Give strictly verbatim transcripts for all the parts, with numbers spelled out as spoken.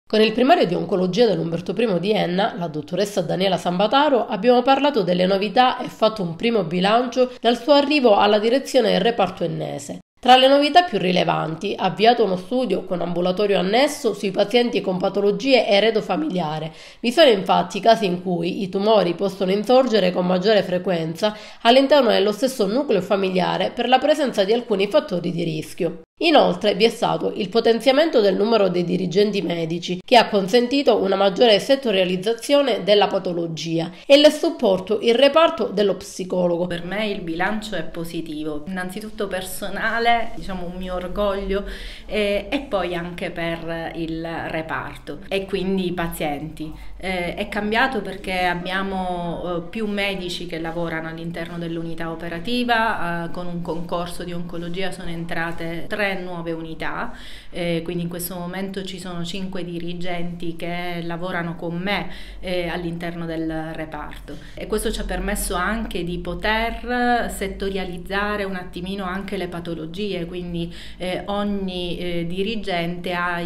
Con il primario di oncologia dell'Umberto I di Enna, la dottoressa Daniela Sambataro, abbiamo parlato delle novità e fatto un primo bilancio dal suo arrivo alla direzione del reparto ennese. Tra le novità più rilevanti, ha avviato uno studio con ambulatorio annesso sui pazienti con patologie eredofamiliare. Vi sono infatti casi in cui i tumori possono insorgere con maggiore frequenza all'interno dello stesso nucleo familiare per la presenza di alcuni fattori di rischio. Inoltre vi è stato il potenziamento del numero dei dirigenti medici, che ha consentito una maggiore settorializzazione della patologia, e il supporto il reparto dello psicologo. Per me il bilancio è positivo, innanzitutto personale, diciamo un mio orgoglio, eh, e poi anche per il reparto e quindi i pazienti. Eh, è cambiato perché abbiamo eh, più medici che lavorano all'interno dell'unità operativa, eh, con un concorso di oncologia sono entrate tre nuove unità, eh, quindi in questo momento ci sono cinque dirigenti che lavorano con me eh, all'interno del reparto, e questo ci ha permesso anche di poter settorializzare un attimino anche le patologie, quindi eh, ogni eh, dirigente ha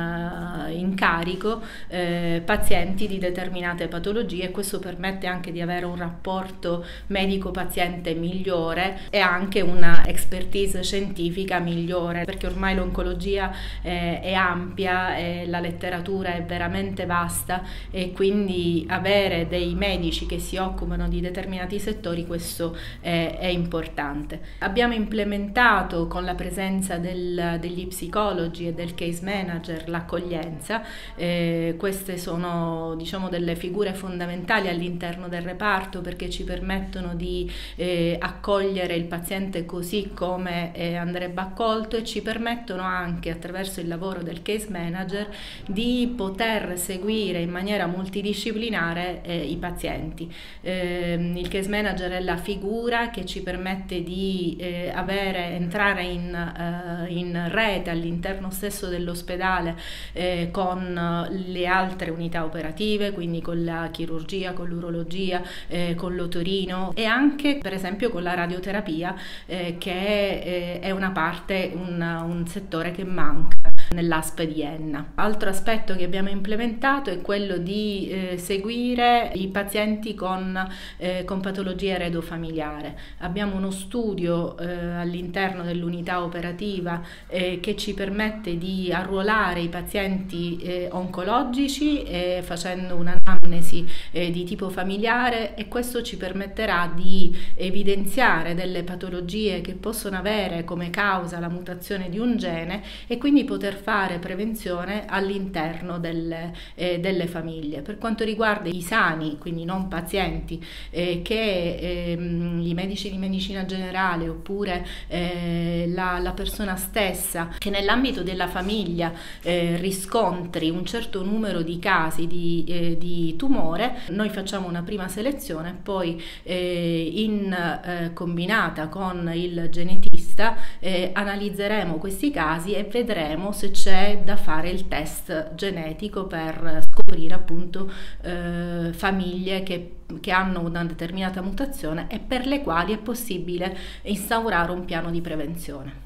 in, uh, in carico eh, pazienti di determinate patologie, e questo permette anche di avere un rapporto medico-paziente migliore e anche una expertise scientifica migliore, perché ormai l'oncologia eh, è ampia e la letteratura è veramente vasta, e quindi avere dei medici che si occupano di determinati settori, questo è, è importante. Abbiamo implementato con la presenza del, degli psicologi e del case manager l'accoglienza, eh, queste sono diciamo delle figure fondamentali all'interno del reparto, perché ci permettono di eh, accogliere il paziente così come eh, andrebbe accolto, e ci permettono anche, attraverso il lavoro del case manager, di poter seguire in maniera multidisciplinare eh, i pazienti. Eh, il case manager è la figura che ci permette di eh, avere, entrare in, eh, in rete all'interno stesso dell'ospedale eh, con le altre unità operative, quindi con la chirurgia, con l'urologia, eh, con l'otorino, e anche per esempio con la radioterapia, eh, che eh, è una parte, un, un settore che manca nell'A S P di Enna. Altro aspetto che abbiamo implementato è quello di eh, seguire i pazienti con, eh, con patologia eredofamiliare. Abbiamo uno studio eh, all'interno dell'unità operativa eh, che ci permette di arruolare i pazienti eh, oncologici eh, facendo un'anamnesi eh, di tipo familiare, e questo ci permetterà di evidenziare delle patologie che possono avere come causa la mutazione di un gene, e quindi poter fare prevenzione all'interno delle, eh, delle famiglie. Per quanto riguarda i sani, quindi non pazienti, eh, che eh, i medici di medicina generale oppure eh, la, la persona stessa, che nell'ambito della famiglia eh, riscontri un certo numero di casi di, eh, di tumore, noi facciamo una prima selezione, poi eh, in eh, combinata con il genetista eh, analizzeremo questi casi e vedremo se c'è da fare il test genetico per scoprire appunto eh, famiglie che, che hanno una determinata mutazione e per le quali è possibile instaurare un piano di prevenzione.